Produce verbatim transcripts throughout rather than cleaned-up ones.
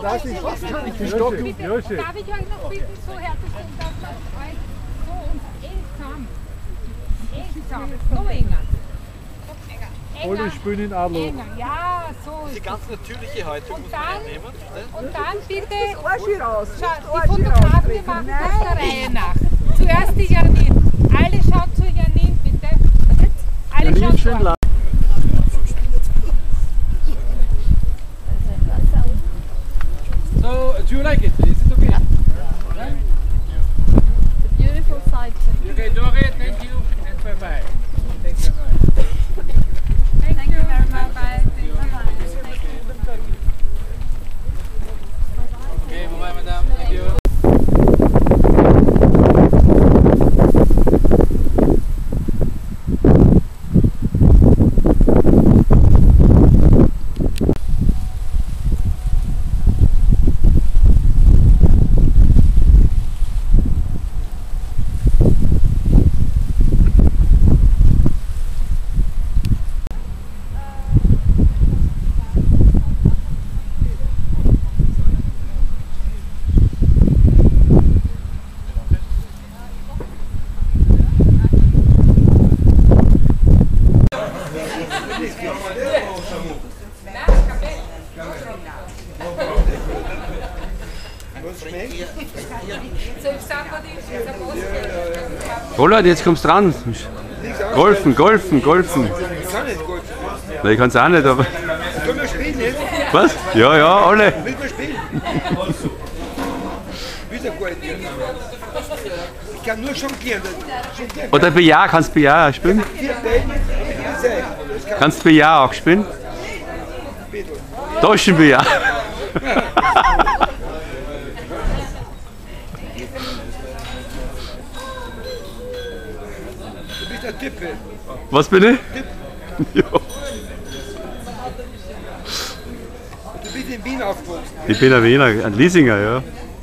das ist was kann ich die stocken? Bitte, Ja, schön. darf ich euch noch bitten, so herzustellen, dass wir euch so uns eng zusammen, eng zusammen, so enger. Alle spielen in Adler. Enger, ja, so Die ist ganz natürliche Haltung und muss man dann, einnehmen. Ne? und dann bitte, Arsch raus. schau, die Fotografen, wir machen das der Reihe nach. Zuerst die Janine. Alle schaut zu Janine, bitte. Alle Janine, schaut schön vor. lang. So, do you like it? Is it okay? Yeah. The beautiful sight. Okay, Dore, thank you and bye bye. Thank you very much. Thank you very much. Bye. Okay, bye bye, madam. Thank you. Roland, jetzt kommst du dran. Golfen, golfen, golfen. Ich kann nicht golfen. Nein, ich kann es auch nicht, aber. Können wir spielen jetzt? Was? Ja, ja, alle. Müssen wir spielen? Wieder Gold. Ich kann nur jonglieren. Oder Billard, kannst du Billard spielen? Vier Bälle, ich zeige. Kannst du Billard auch spielen? Taschenbillard. Du bist ein Tippe. Was bin ich? Tipp. Ja. Du bist in Wien aufgewachsen. Ich bin ein Wiener, ein Liesinger, ja.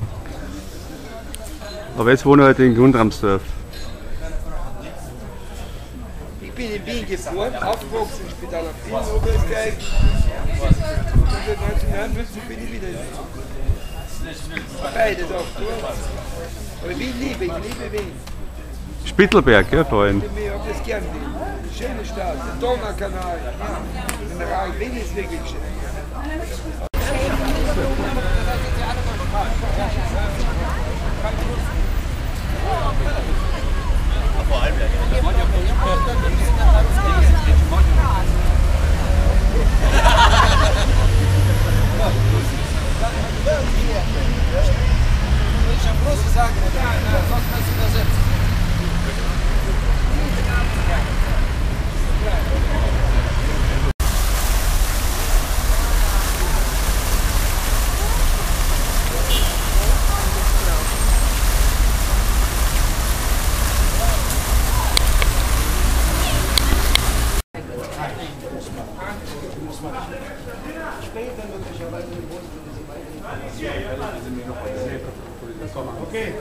Aber jetzt wohne ich halt in Gundramsdorf. Ich bin in Wien geboren, aufgewachsen im Spital am Wien, Oberösterreich. neunzehnhundertneunundfünfzig bin ich wieder in Wien. Beides auch. Aber Wien liebe, ich liebe Wien. Spittelberg, ja, vorhin. Ich habe das gern Wien. Schöne Stadt, der Donaukanal. Der Rhein, Wien ist wirklich schön. Okay.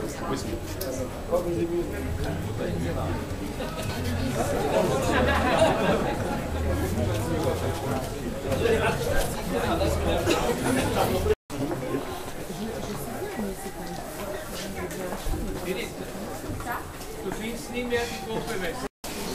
Du findest nie mehr die Gruppe weg.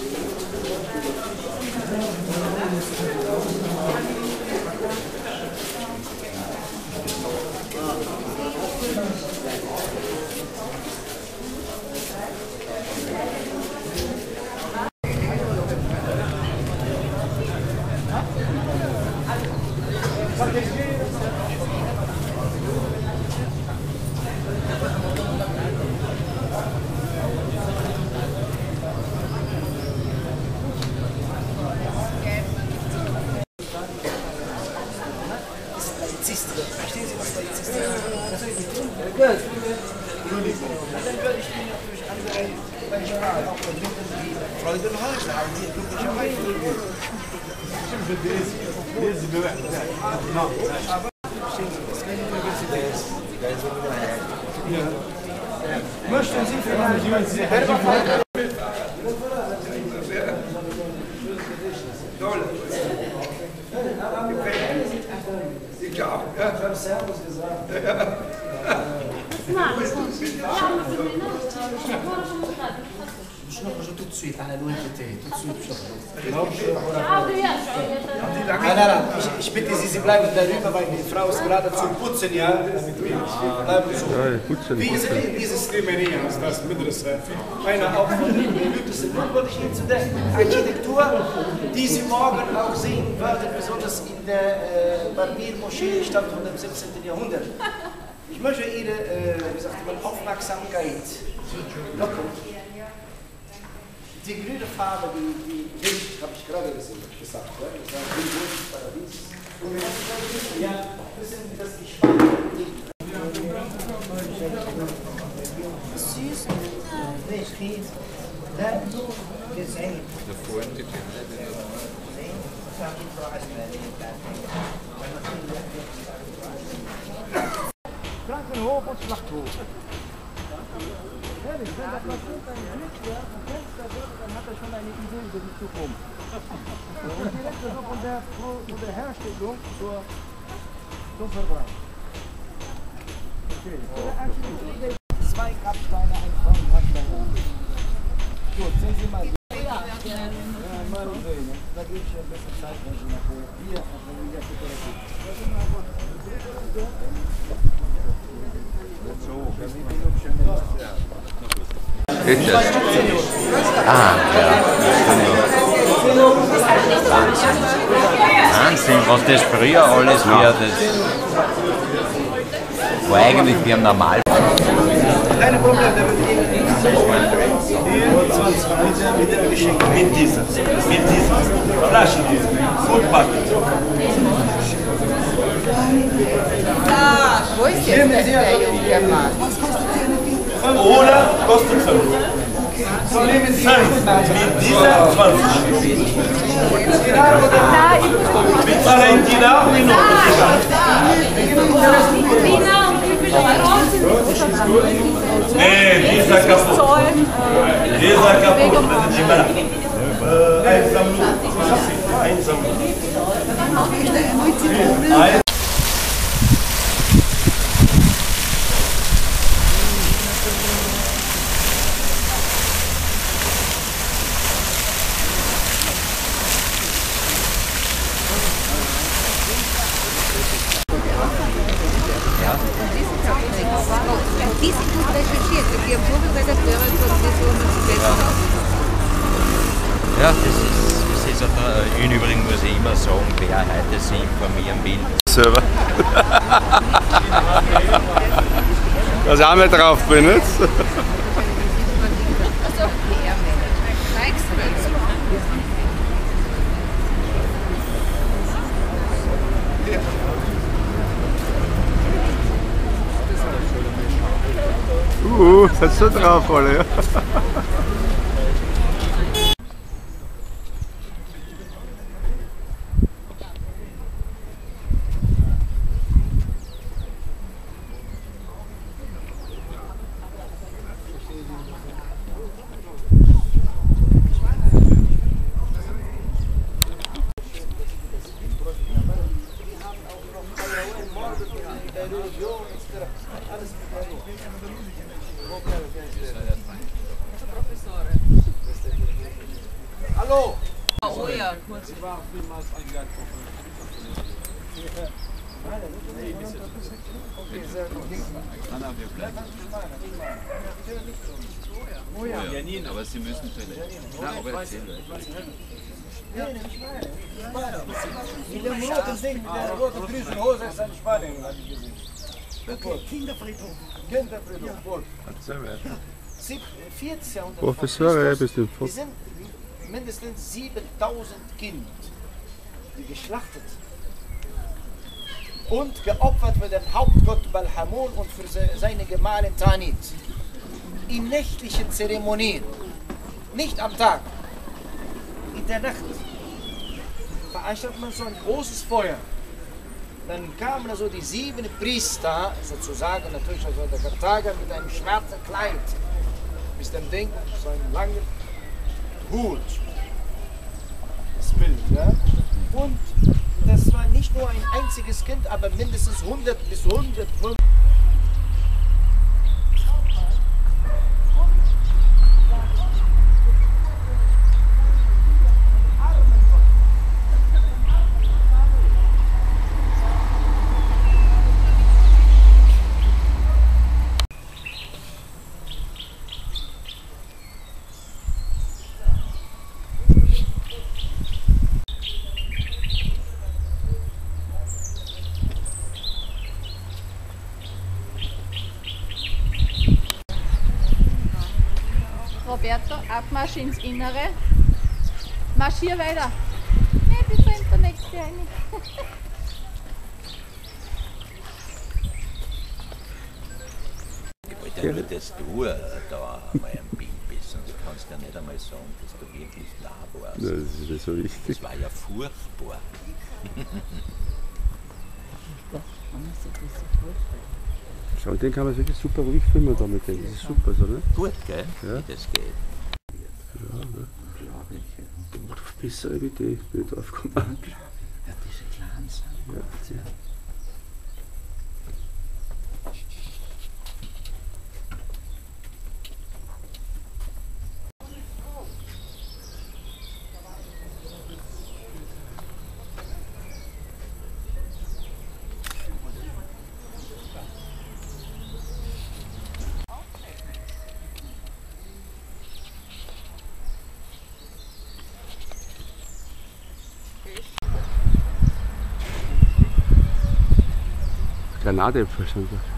Verstehen Sie, was da jetzt ist? Gut. Dann würde ich Ihnen natürlich andere Personal auch vermitteln, die Freude und Halt haben, die glücklicherweise leben. Aber verstehen Sie, das kann Universität, da ist so wieder her. Möchten Sie für eine Universität? Ich glaube, ja. Ich habe Servus gesagt. Tout de suite, à la lointaine, tout de suite. Nein, nein, nein, ich, ich bitte Sie, Sie bleiben darüber, weil die Frau ist gerade zum Putzen, ja? Bleiben so. Wie ist dieses Stimmeria, ist das Medresse? Einer auch von den Lübnissen. Nun wollte ich Ihnen zu der Architektur, die Sie morgen auch sehen werden, besonders in der äh, Barbier-Moschee, stammt von dem siebzehnten Jahrhundert. Ich möchte Ihre, äh, wie sagt man, Aufmerksamkeit locken. Die grüne Farbe, die, die Wind, habe ich gerade gesehen, gesagt. Ja? Das war ein grünes Paradies. Und wir haben ja, wissen Sie, dass die Schwachen süß. Nee, es geht. Da gesehen. Davor in die Kinder. Nee, das habe ich vor allem Frankenhof und Schlachthof. Ehrlich, wenn das mal ein Blitz wäre, ein Fenster wird, dann hat er schon eine Idee über die Zukunft. Und direkt so von der, von der Herstellung zur, zum Verbrauch. Okay. Zwei Grabsteine, ein Frauengrabstein. Gut, sehen Sie mal. Ja, mal sehen. Da gebe ich ein bisschen Zeit, wenn Sie nachher hier auf der Liga Fotografie. Ah, ja. Wahnsinn, was das früher alles wäre, das war eigentlich wie am Normal. Keine Probleme, da wird hier zwanzig Liter wieder geschenkt mit dieser, mit dieser Flasche, Food Bucket. Ah, wo ist jetzt der, der junge Mann? Oder kostet fünf. So nehmen Sie mit dieser zwanzig. Mit Valentina und die Nee, dieser kaputt. Dieser kaputt. Ein Sammlung. Ein Sammlung. Ein Die sind gut recherchiert, die Vogelredakteure von der Ja, das ist, das ist auch, im Übrigen muss ich immer sagen, wer heute sich informieren will. Server. Dass ich auch nicht drauf bin, nicht? Uh, setzt du drauf, alle, ja? Hallo! Oh ja, kurz. Janine, aber Sie müssen vielleicht. Na, aber erzählen. Mit dem roten Ding, mit der roten grünen Hose ist ein Spanien, habe ich gesehen. Okay, Kinderfriedhof. Kinderfriedhof, gut. vierzehnten Jahrhundert. Professor, bestimmt. Es sind mindestens siebentausend Kinder, die geschlachtet und geopfert für den Hauptgott Balhamon und für seine Gemahlin Tanit. In nächtlichen Zeremonien, nicht am Tag, in der Nacht, veranstaltet man so ein großes Feuer. Dann kamen also die sieben Priester, sozusagen natürlich also der Karthager, mit einem schwarzen Kleid, bis dem Ding, so einen langen Hut, das Bild, ja. Und das war nicht nur ein einziges Kind, aber mindestens hundert bis hundertfünfzig. Roberto, Abmarsch ins Innere. Marschier weiter. Nein, das rennt der nächste rein. Ich wollte ja nur, dass du äh, da mal ein Bild bist, sonst kannst du ja nicht einmal sagen, dass du wirklich da warst. Das ist nicht so wichtig. Das war ja furchtbar. Schau, den kann man wirklich super ruhig filmen damit. Das ist super, so, ne? Gut, gell? Ja. Wie das geht. Ja, ne? Bessere Idee, bin ich drauf gekommen. Ja, diese kleinen Sachen. Ja, ja. Granatäpfel sind das.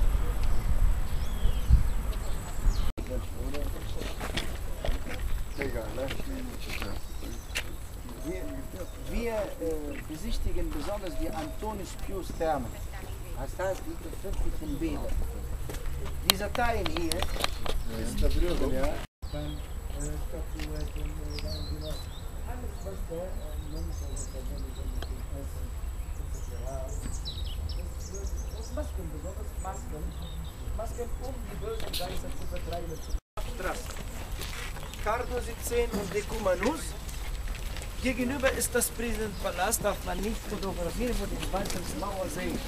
Wir äh, besichtigen besonders die Antonius Pius Therme. Das heißt, die befinden sich im Bäder. Dieser Teil hier ist der Brügel, ja. Masken, besonders Masken. Masken, um die bösen Geister zu vertreiben. Cardo siebzehn und Decumanus. Gegenüber ist das Präsidentenpalast, darf man nicht fotografieren, wo die weißen Mauer sehen.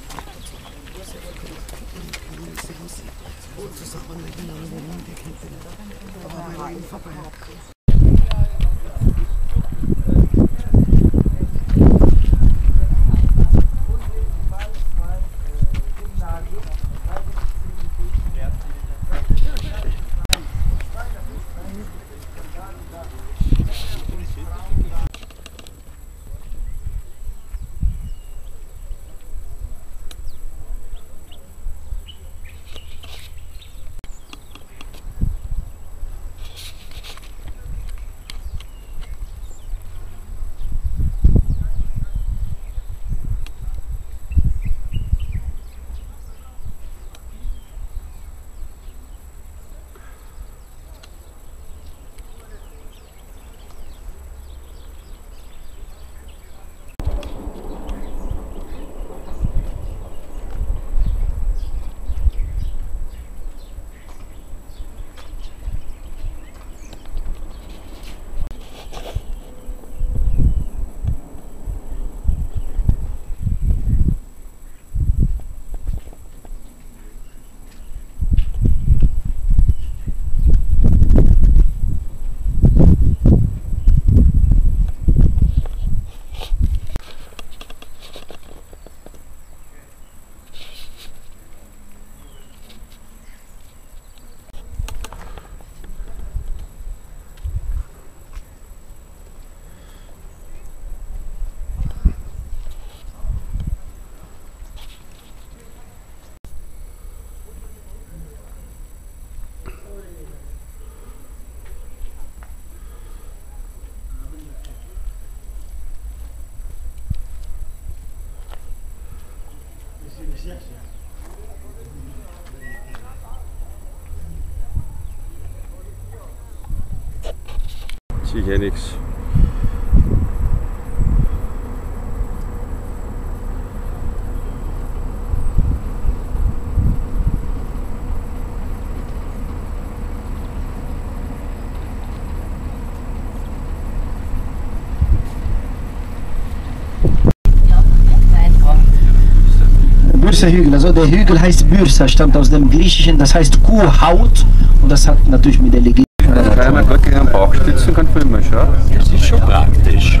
Sicher nichts. Bürsa-Hügel, also der Hügel heißt Bürsa, stammt aus dem Griechischen, das heißt Kuhhaut und das hat natürlich mit der Legende. Wenn man gut gegen den Bauch stützen kann, filmen, schau. Das ist schon praktisch.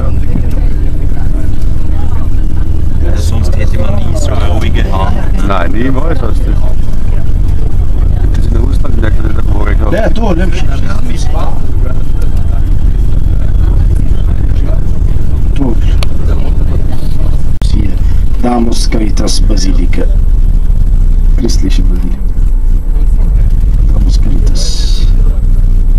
Also sonst hätte man nie so eine ruhige Hand. Nein, niemals hast du das. Das ist in Russland merkt man nicht, wo ich habe. Ja, du, nimmst du. Hier, Damos Caritas Basilika. Christliche Basilika. Damos Caritas.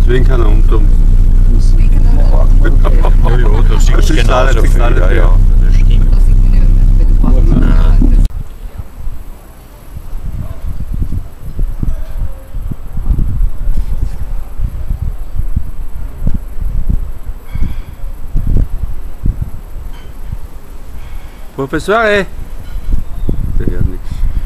Deswegen kann er umtun. Ja, ja, das ist Das ist genau alles so viel. alles, Ja, ja. ja, das stimmt. Professore! Der hört nichts.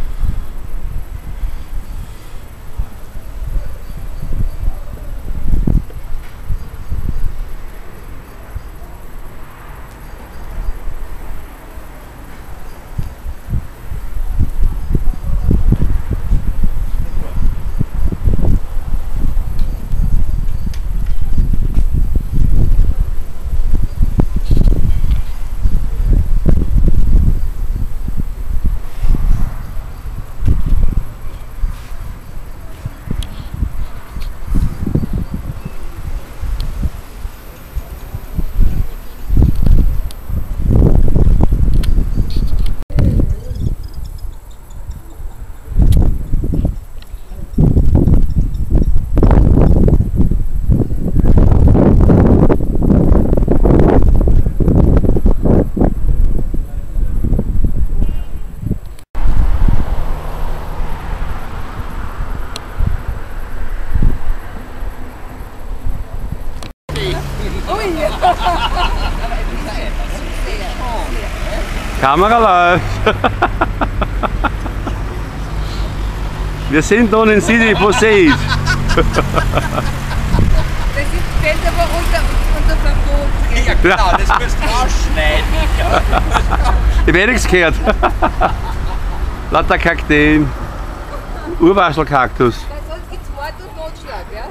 Kamera läuft. Wir sind nun in Sidi Bouzid. Das ist, fällt aber unter, unter Verbot. Ja genau, das müsst ihr rausschneiden. Ich habe nichts gehört. Lauter Kakteen. Urwaschelkaktus. Weil sonst gibt es Mord und Notschlag, ja?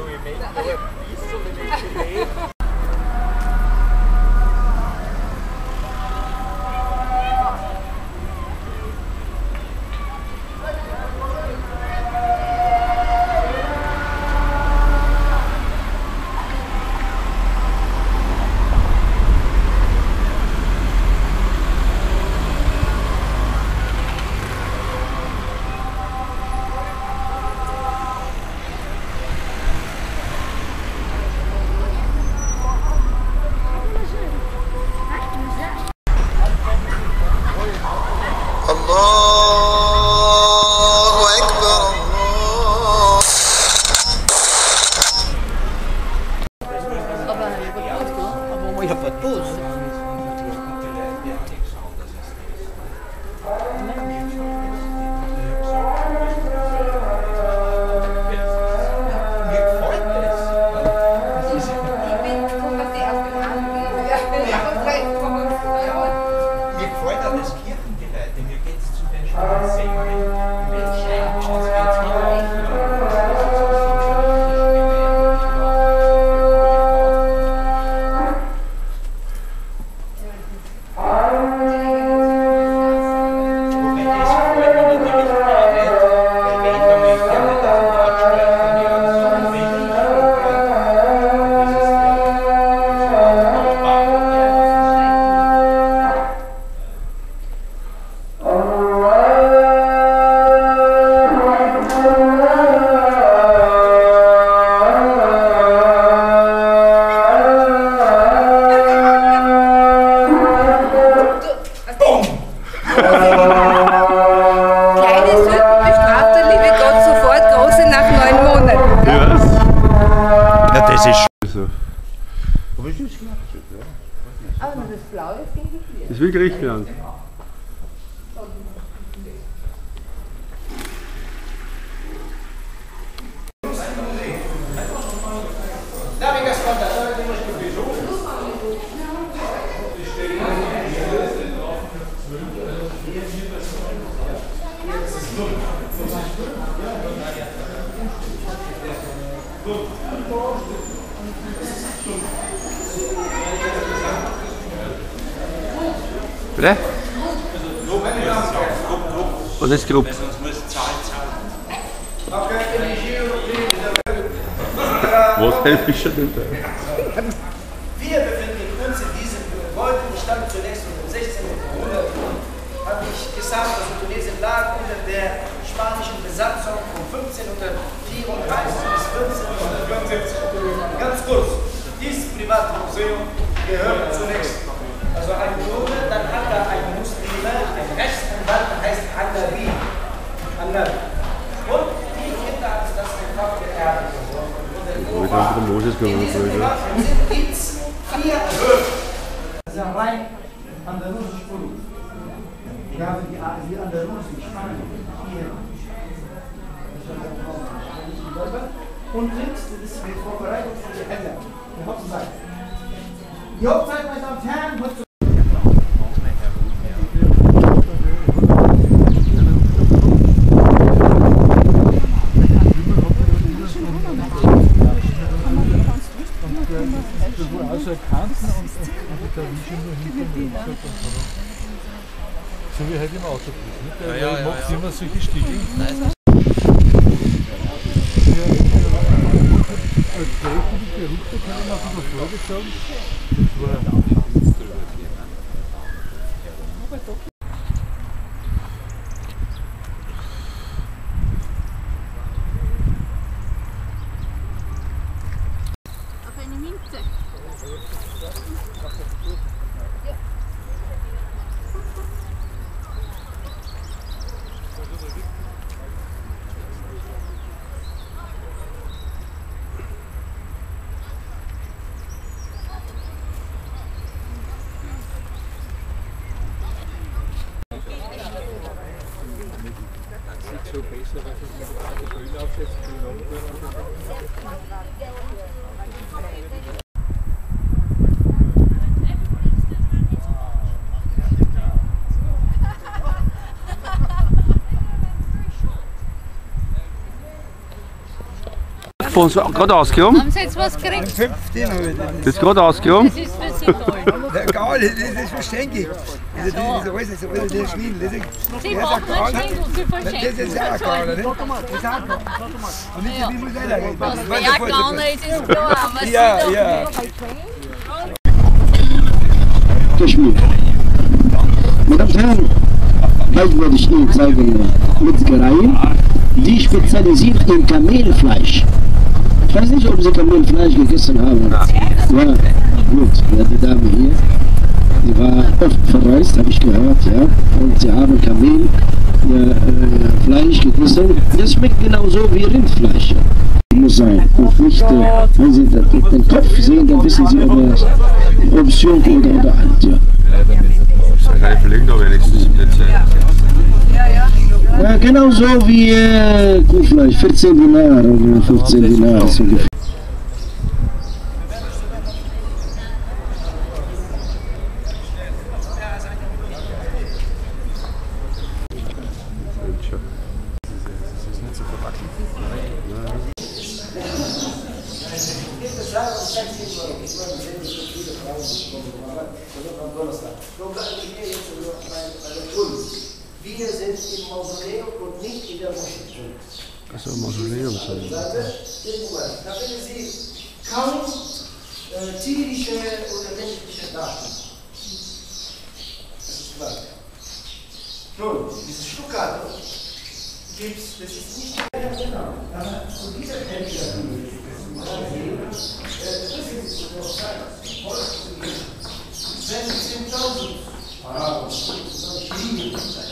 Das ist wie Griechenland. Bitte? Was ist Gruppe? Was helfe ich schon denn da? Wir befinden uns in diesem Gebäude, die stand zunächst im sechzehnten Jahrhundert. Habe ich gesagt, dass Tunesien lag unter der spanischen Besatzung von fünfzehnhundertvierunddreißig bis fünfzehnhundertfünfundsiebzig. gehört zunächst. Also ein Jude, dann hat er einen Muslime, einen Rechtsanwalt, der heißt Annabi. Annabi. Und die Kinder hat das einfach geerbt. In diesem Privat sind jetzt vier Höfe. Das ist ja rein andalusisch Produkt. Wir haben die, die andalusischen Spanien hier. Und links, das ist die Vorbereitung für die Hände. Die Hochzeit. Die Hochzeit, meine Damen und Herren, wird zu also Kanten und, und, und der Wiesche nur hinten. So wie halt im Autobus. Der ja, ja, macht ja, immer solche Stiege. Nein. Als gleichzeitig der Richter kann ich noch ein bisschen vorgezogen. Das war auf eine Minze. so besser, dass ich mir die Brille aufsetze. Von uns gerade ausgehoben? Haben Sie jetzt was gekriegt? fünfzehn habe ich. Das ist gerade ausgehoben? Das ist für Sie toll. Egal, das ist verständlich. Das ist alles, das ist alles der Schwindel. Das ist, Sie das machen ist einen ein Schwindel, Sie Das verschenken. ist ja ein Karl, ne? Das ist auch Karl. Und nicht so wie man selber geht. Was wer gegangen ist, ist klar. Aber Sie Ja, doch ja. Geschmiert. Meine Damen und Herren, heute werde ich Ihnen zeigen Metzgereien, die spezialisiert in Kamelfleisch. Ich weiß nicht, ob Sie Kamelfleisch gegessen haben. Ja, gut. Ja, die Dame hier, die war oft verreist, habe ich gehört, ja. Und sie haben Kamelfleisch äh, gegessen. Das schmeckt genauso wie Rindfleisch. Muss sein. Und nicht, äh, wenn Sie den Kopf sehen, dann wissen Sie, ob er ob es jung oder, oder alt, ja. Ich verlegen da wenigstens jetzt. Ja, genauso wie äh, Kuhfleisch, vierzehn Dinar oder fünfzehn Dinar ist ungefähr. Wir sind im Mausoleum und nicht in der Moschee. Also Mausoleum sein. Da finden Sie kaum äh, tierische oder menschliche Daten. Das ist klar. Nun, dieses Stuccato gibt es, das ist nicht mehr genau. Aber zu dieser Kälte, zehntausend Araber, Schirien,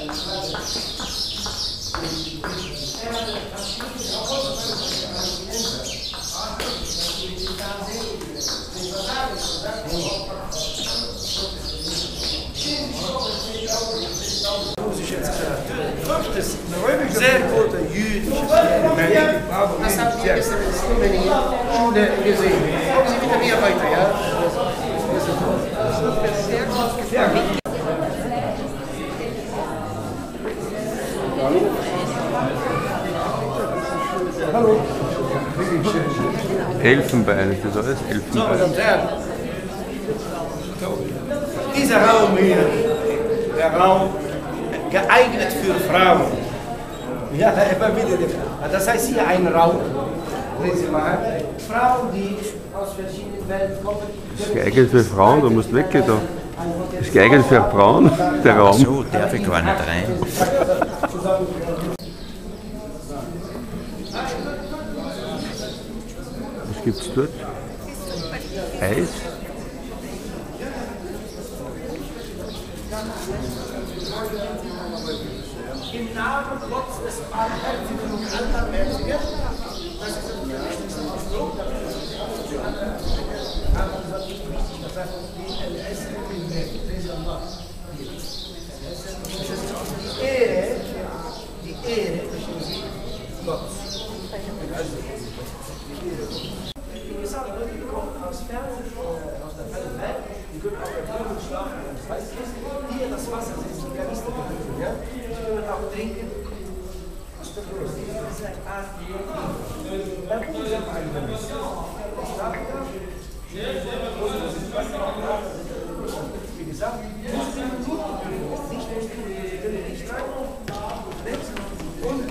sehr guter jüdisches Element. Das habt ihr gestern in der Schule gesehen. Kommen Sie bitte mir weiter, ja? Sehr gut. Hallo. Elfenbein, ist das alles? So, Elfenbein. meine Damen und Herren. Dieser Raum hier, der Raum geeignet für Frauen. Ja, immer wieder. Das heißt hier ein Raum. Sehen Sie mal. Frauen, die aus verschiedenen Welten kommen. Das ist geeignet für Frauen, du musst weggehen da. Das ist geeignet für Frauen, der Raum. So darf ich gar nicht rein. Was gibt's dort? Eis? Im Namen Gottes des Barmherzigen und Allbarmherzigen, das ist das wichtigste Ausdruck, aber das ist nicht wichtig, das heißt, die L S in der die Ehre, die Ehre Gottes. Also, die Ehre Gottes. Wie gesagt, Leute, die kommen aus Fernsehen, aus der fernen Welt, die können auch ertrinken, schlafen. Das heißt, hier das Wasser ist die Pianisten, ja? Die können auch trinken. Das ist eine Art dann kommt der Einwand. Ich sage da, wie gesagt, Muslimen gut, nicht Muslimen, sie können nicht rein. Und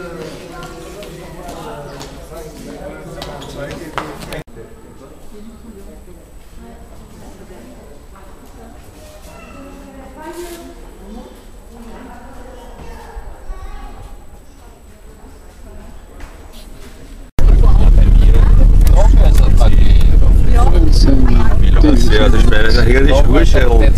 Ja, das wäre eigentlich Schulschell.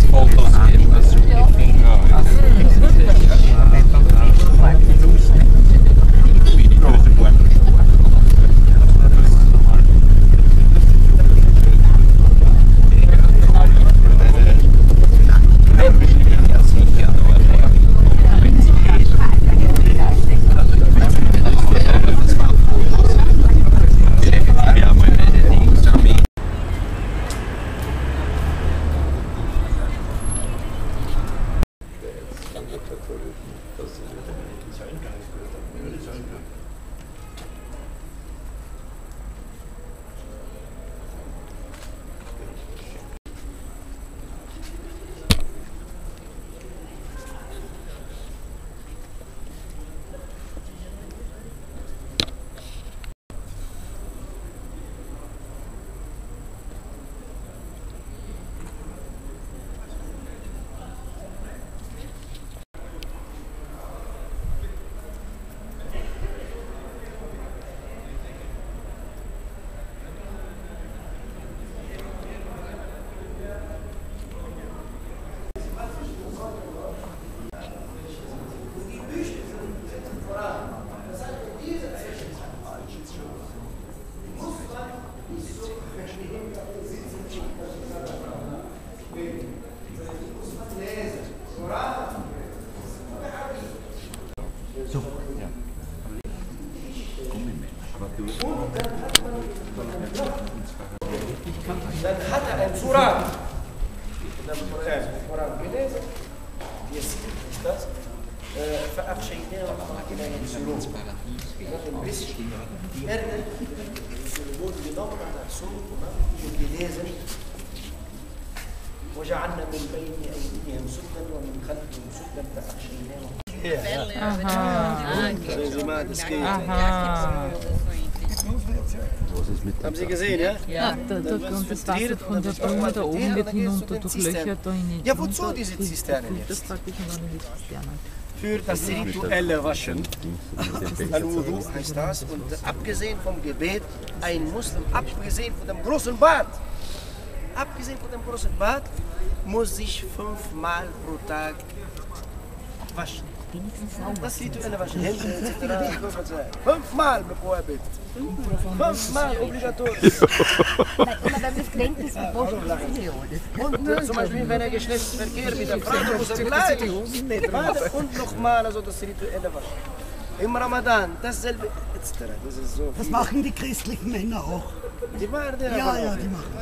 Dann hat er ein Surat. Das Koran gelesen. Jetzt ist das. Verabschieden in einen Surat. Ein bisschen Erde wurde genommen dazu und gelesen. وجعلنا من بين أيديهم سدا ومن خلفهم سدا فأغشيناهم. Haben Sie gesehen, ja? Ja, da, da kommt das Wasser von der Blume da oben wird hinunter durch Löcher da hinein. Ja, wozu diese Zisternen jetzt? Für das rituelle Waschen. Al-Wudu heißt das. Und abgesehen vom Gebet, ein Muslim, abgesehen von dem großen Bad, abgesehen von dem großen Bad, muss sich fünfmal pro Tag waschen. Das rituelle Waschen, Hände et cetera. Fünfmal bevor er betet. Fünfmal obligatorisch. Und äh, zum Beispiel, wenn er Geschlechtsverkehr mit der Frau muss er gleich. Und nochmal also das rituelle Waschen. Im Ramadan, dasselbe et cetera. Das ist so. Das machen die christlichen Männer auch. Die machen den Ja, ja, die machen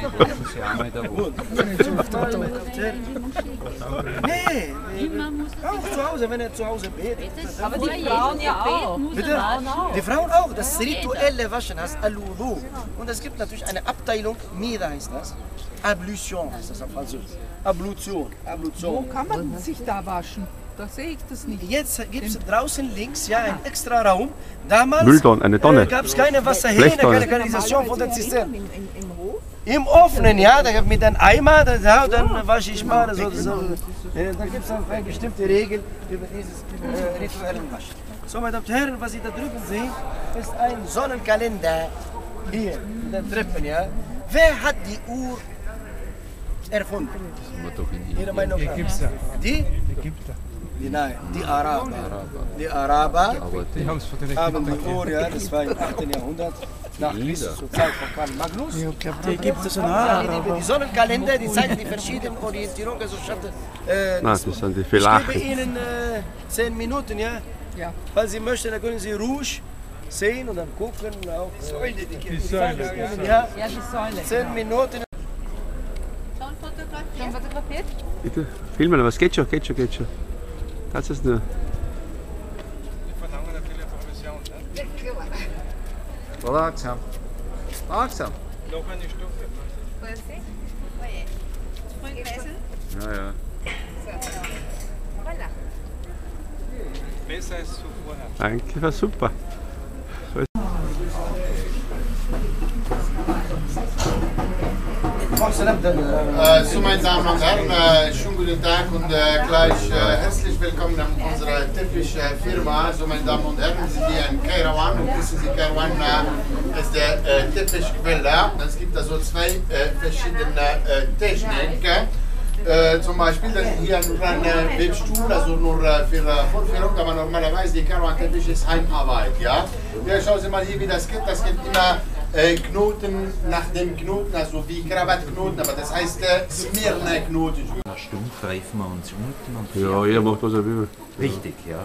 das. Nee, auch zu Hause, wenn er zu Hause betet. Aber die Frauen ja auch. Bitte? Die Frauen auch. Das rituelle Waschen heißt Al-Wudu. Und es gibt natürlich eine Abteilung, Mida heißt das. Ablution heißt das auf Französisch. Ablution. Ablution. Wo kann man sich da waschen? Da sehe ich das nicht. Jetzt gibt es draußen links ja einen extra Raum. Damals Mülltonne, eine Tonne. äh, gab es keine Wasserhähne, Blechtonne. keine Kanalisation von den Zisternen. Im offenen, ja, da mit einem Eimer, da, ja, dann wasche ich mal. So, so. Äh, da gibt es eine bestimmte Regel über dieses äh, rituellen Waschen. So, meine Damen und Herren, was Sie da drüben sehen, ist ein Sonnenkalender. Hier, in den Treppen, ja. Wer hat die Uhr erfunden. Jeder Meinung nach. Die? Die, nein, die Araber. Die Araber Die haben es von den haben die Uhr, ja, das war im achten Jahrhundert, nach Christus, zur Zeit von Karl Magnus. Die Ägypter sind Die, die, die Sonnenkalender, die zeigen die verschiedenen Orientierungen. Also ich hatte, äh, Na, das sind die ich Philachen. gebe Ihnen äh, zehn Minuten, ja? Ja. Falls Sie möchten, dann können Sie Rouge sehen und dann gucken. Und auch, äh, Die Säule. ja, Ja, die Säule. zehn Minuten. Schon fotografiert? Schon fotografiert? Bitte, filmen, aber es geht schon, geht schon, geht schon. Das ist nur. Langsam. Langsam. Noch eine Stufe. Grüß dich. Oje. Früh gegessen? Ja, ja. Voilà. Besser als zuvor. Eigentlich war super. Äh, so, meine Damen und Herren, äh, schönen guten Tag und äh, gleich äh, herzlich willkommen an unserer Teppichfirma. So, meine Damen und Herren, wir sind hier in Kairouan und wissen Sie, Kairouan äh, ist der äh, Teppichquelle. Es gibt also zwei äh, verschiedene äh, Techniken. Äh, zum Beispiel das ist hier nur ein äh, Webstuhl, also nur äh, für äh, Vorführung, aber normalerweise die Kairouan-Teppich ist Heimarbeit. Ja? Ja, schauen Sie mal hier, wie das geht. Das geht immer äh, Knoten nach dem Knoten, also wie Krawattknoten, aber das heißt äh, Smirne-Knoten. Stumpf reifen wir uns unten und Ja, jeder macht was er will. Richtig, ja.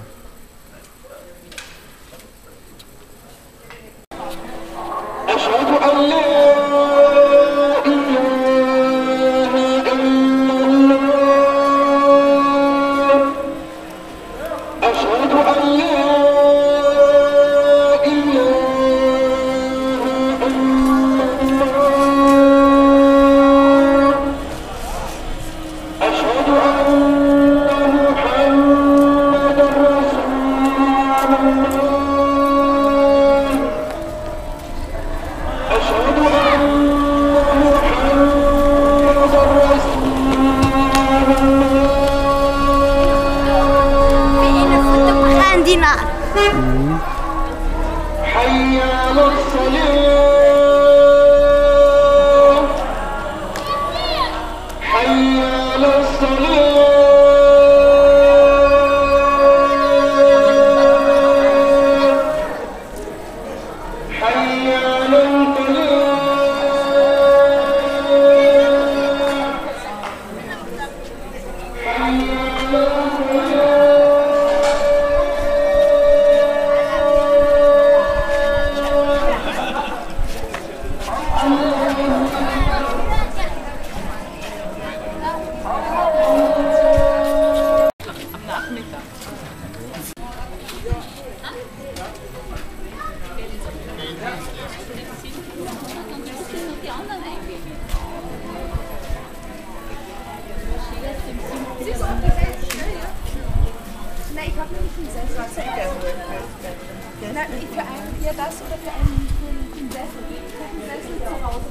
Nein, ich habe nicht einen Sessel. Nein, für einen hier das oder für einen, für einen Sessel. Ich habe einen Sessel zu Hause.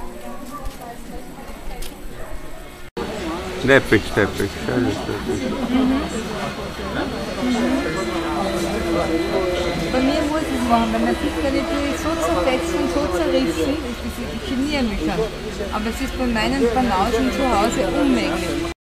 Teppich, Teppich, schönes Teppich. Bei mir muss ich es machen, weil man sieht, wenn ich tue so zerfetzen und so zerrissen, ich, ich geniere mich schon. Aber es ist bei meinen Banausen zu Hause unmöglich.